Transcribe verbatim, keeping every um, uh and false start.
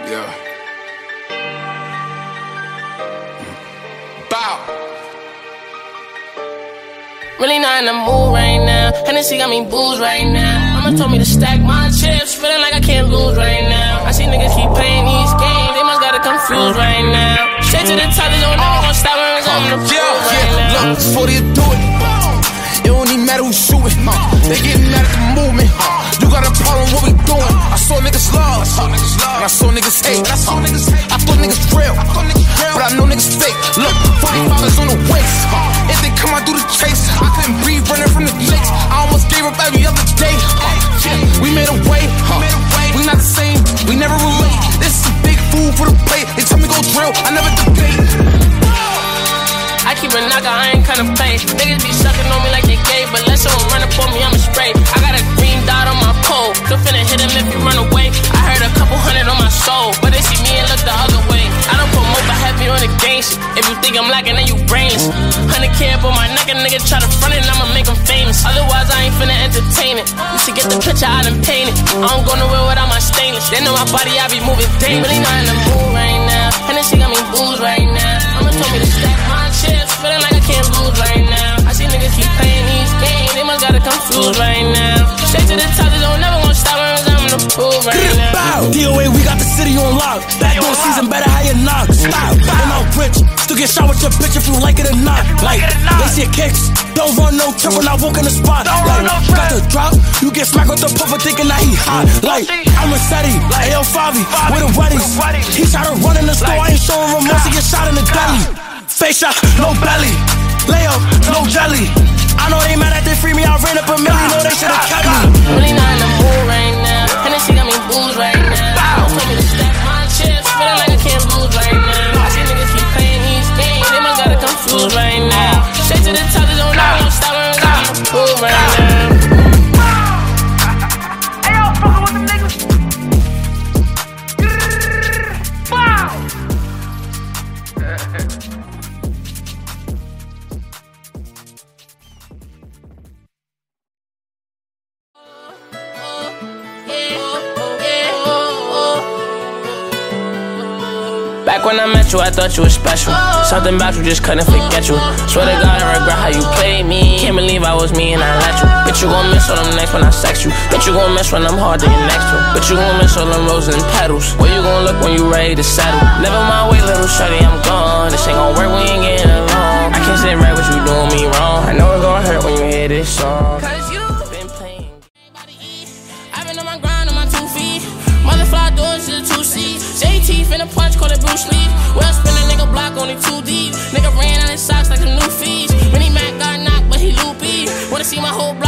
Yeah. Bow. Really not in the mood right now. Hennessy got me booze right now. Mama told me to stack my chips, feeling like I can't lose right now. I see niggas keep playing these games, they must got it confused right now. Straight to the top, they don't never gon' stop when I'm on the floor Yeah, right yeah, now. look, before they do it, it don't even matter who's shooting. Uh, they getting mad at the movement. Uh, you got a problem, what we doing? I saw niggas love, and I saw niggas hate. I saw niggas hate. I thought niggas real, but I know niggas fake. Look, forty-five is on the waist. Uh, if they come out through the chase, I couldn't breathe running from the lakes. I almost gave up every other day. Uh, yeah, we made a way. Uh, we not the same, we never relate. This is big food for the plate. They tell me go drill, I never debate. I keep a knocker, I ain't kinda play. Niggas be sucking on me like they gay, but let someone run up on me, I'ma spray. I got a green dot on my pole, still finna hit him if you run away. I heard a couple hundred on my soul, but they see me and look the other way. I don't promote but heavy on the gang shit. If you think I'm lacking, then you brains. Hundred K up on my neck, a nigga try to front it, and I'ma make him famous. Otherwise, I ain't finna entertain it. You should get the picture, I done paint it. I don't go nowhere without my stainless. They know my body, I be moving dangerous. Really not in the mood right now. Hennessy got me booze right now. Mama told me to stack my chips, feeling like I can't lose right now. I see niggas keep playing these games, they must got it confused right now. Straight to the top, they don't never gon' stop when I'm in the pool right now. D O A, we got the city on lock. Backdoor season, better how you knock. Stop, and I'm rich. Still get shot with your bitch if you like it or not. Like, they see kicks. Don't run no trip when I walk in the spot. Like, got the drop, you get smacked with the puffer thinking that he hot. Like, I'm a Seti, like L five with a wedding. He tried to run in the store, I ain't showing remorse, he get shot in the belly. Face shot, no belly. Lay up, no jelly. I know they mad at they free me, I ran up a million, know they should've kept me. Really not in the mood right now. Hennessy got me booze right now. Mama told me to stack my chips, feeling like I can't lose right now. I see niggas keep playing these games, they must got it confused right now. Straight to the top, they don't know I'm stop when I'm in the pool right now. Hey, y'all fucking with them niggas. Wow. Back when I met you, I thought you was special. Something about you just couldn't forget you. Swear to God, I regret how you played me. Can't believe I was me and I let you. Bitch, you gon' miss all them nights when I sex you. Bitch, you gon' miss when I'm hard to get next to. Bitch, you gon' miss all them roses and petals. Where you gon' look when you ready to settle? Never mind, wait, little shorty, I'm gone. This ain't gon' work, we ain't getting along. I can't sit right with you doing me wrong. I know it's gon' hurt when you hear this song. Cause you been playing. I've been on my grind on my two feet. Motherfly doors to the two seats. J T finna punch, call it Bruce Lee. Well spin a nigga block only two deep. Nigga ran out his socks like some new fees. Mini Mac got knocked, but he loopy. Wanna see my whole block.